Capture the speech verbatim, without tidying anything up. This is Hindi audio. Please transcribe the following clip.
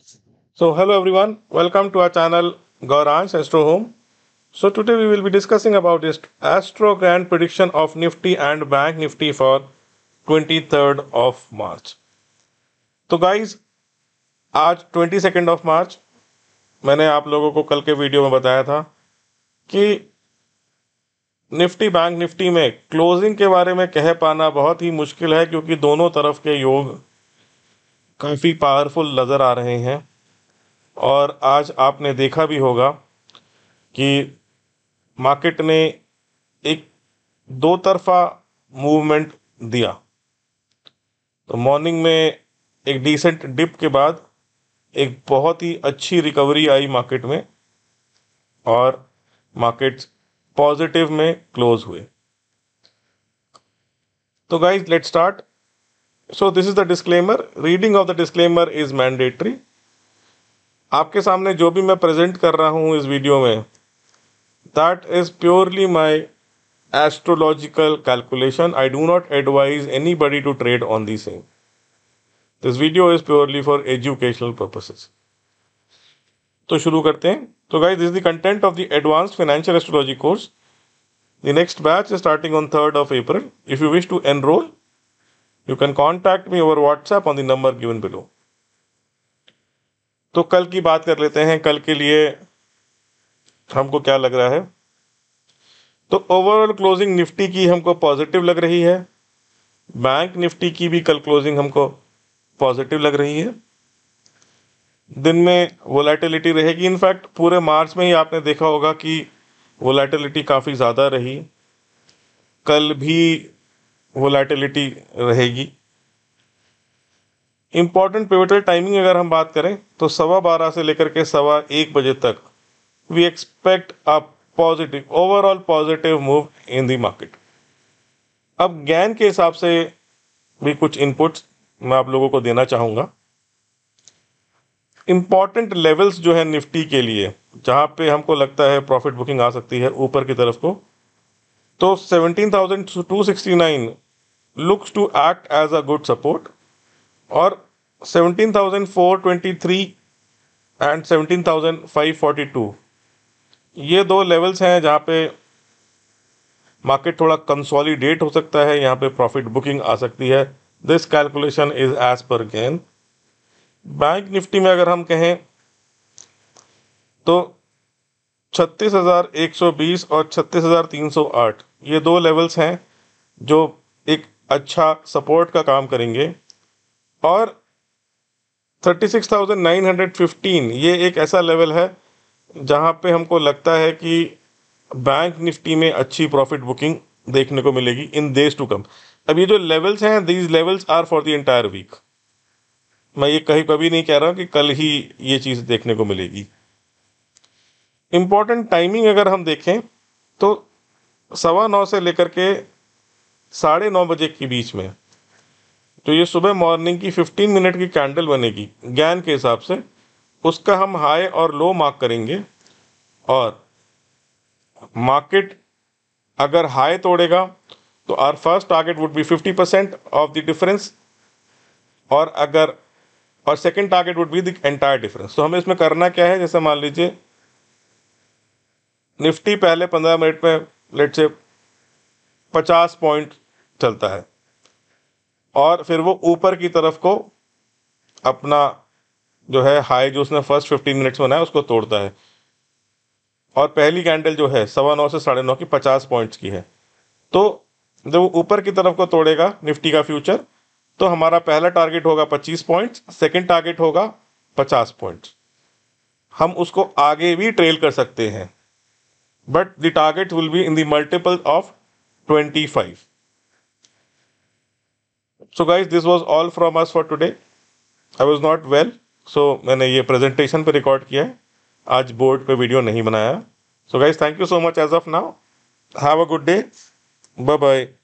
So hello everyone, welcome to our channel Gauransh Astro Home. So today we will be discussing about this Astro Grand prediction of Nifty and Bank Nifty for twenty-third of March. तो guys, आज twenty-second of March मैंने आप लोगों को कल के वीडियो में बताया था कि निफ्टी बैंक निफ्टी में क्लोजिंग के बारे में कह पाना बहुत ही मुश्किल है, क्योंकि दोनों तरफ के योग काफ़ी पावरफुल नज़र आ रहे हैं। और आज आपने देखा भी होगा कि मार्केट ने एक दो तरफा मूवमेंट दिया। तो मॉर्निंग में एक डिसेंट डिप के बाद एक बहुत ही अच्छी रिकवरी आई मार्केट में और मार्केट्स पॉजिटिव में क्लोज हुए। तो guys let's start. So this is the disclaimer. Reading of the disclaimer is mandatory. आपके सामने जो भी मैं प्रेजेंट कर रहा हूँ इस वीडियो में, that is purely my astrological calculation. I do not advise anybody to trade on the same. This video is purely for educational purposes. तो शुरू करते हैं। तो guys, this is the content of the advanced financial astrology course. The next batch is starting on third of April. If you wish to enrol, you can contact me over WhatsApp on the number given below. तो कल की बात कर लेते हैं। कल के लिए हमको क्या लग रहा है। तो ओवरऑल क्लोजिंग निफ्टी की हमको पॉजिटिव लग रही है। बैंक निफ्टी की भी कल क्लोजिंग हमको पॉजिटिव लग रही है। दिन में वोलेटिलिटी रहेगी। इनफैक्ट पूरे मार्च में ही आपने देखा होगा कि वोलेटिलिटी काफ़ी ज़्यादा रही। कल भी वोलेटिलिटी रहेगी। इम्पॉर्टेंट पिवटल टाइमिंग अगर हम बात करें तो सवा बारह से लेकर के सवा एक बजे तक we expect a positive overall positive move in the market. अब ज्ञान के हिसाब से भी कुछ इनपुट्स मैं आप लोगों को देना चाहूँगा। इम्पॉर्टेंट लेवल्स जो है निफ्टी के लिए, जहाँ पे हमको लगता है प्रॉफिट बुकिंग आ सकती है ऊपर की तरफ को, तो seventeen thousand two sixty nine looks to act as a good support और seventeen thousand four twenty three and seventeen thousand five forty two ये दो लेवल्स हैं जहाँ पे मार्केट थोड़ा कंसोलिडेट हो सकता है। यहाँ पे प्रॉफिट बुकिंग आ सकती है। This calculation is as per Gann. Bank Nifty में अगर हम कहें तो छत्तीस हज़ार एक सौ बीस और छत्तीस हज़ार तीन सौ आठ ये दो लेवल्स हैं जो एक अच्छा सपोर्ट का काम करेंगे। और thirty six thousand nine hundred fifteen ये एक ऐसा लेवल है जहां पे हमको लगता है कि बैंक निफ्टी में अच्छी प्रॉफिट बुकिंग देखने को मिलेगी इन डेज टू कम। अब ये जो लेवल्स हैं, these levels are for the entire week. मैं ये कहीं कभी नहीं कह रहा हूँ कि कल ही ये चीज़ देखने को मिलेगी। इम्पॉर्टेंट टाइमिंग अगर हम देखें तो सवा नौ से लेकर के साढ़े नौ बजे के बीच में जो ये सुबह मॉर्निंग की फिफ्टीन मिनट की कैंडल बनेगी ज्ञान के हिसाब से, उसका हम हाई और लो मार्क करेंगे। और मार्केट अगर हाई तोड़ेगा तो our first target would be fifty percent of the difference, और अगर और second target would be the entire difference. तो हमें इसमें करना क्या है, जैसे मान लीजिए निफ्टी पहले पंद्रह मिनट में लेट से पचास पॉइंट चलता है और फिर वो ऊपर की तरफ को अपना जो है हाई जो उसने फर्स्ट फिफ्टीन मिनट्स में बनाया उसको तोड़ता है, और पहली कैंडल जो है सवा नौ से साढ़े नौ की पचास पॉइंट्स की है। तो जब वो ऊपर की तरफ को तोड़ेगा निफ्टी का फ्यूचर, तो हमारा पहला टारगेट होगा पच्चीस पॉइंट्स, सेकंड टारगेट होगा पचास पॉइंट्स। हम उसको आगे भी ट्रेल कर सकते हैं, but the target will be in the multiple of twenty-five. So guys, this was all from us for today. I was not well, so मैंने ये प्रेजेंटेशन पे रिकॉर्ड किया है, आज बोर्ड पे वीडियो नहीं बनाया। So guys, thank you so much as of now. Have a good day. Bye bye.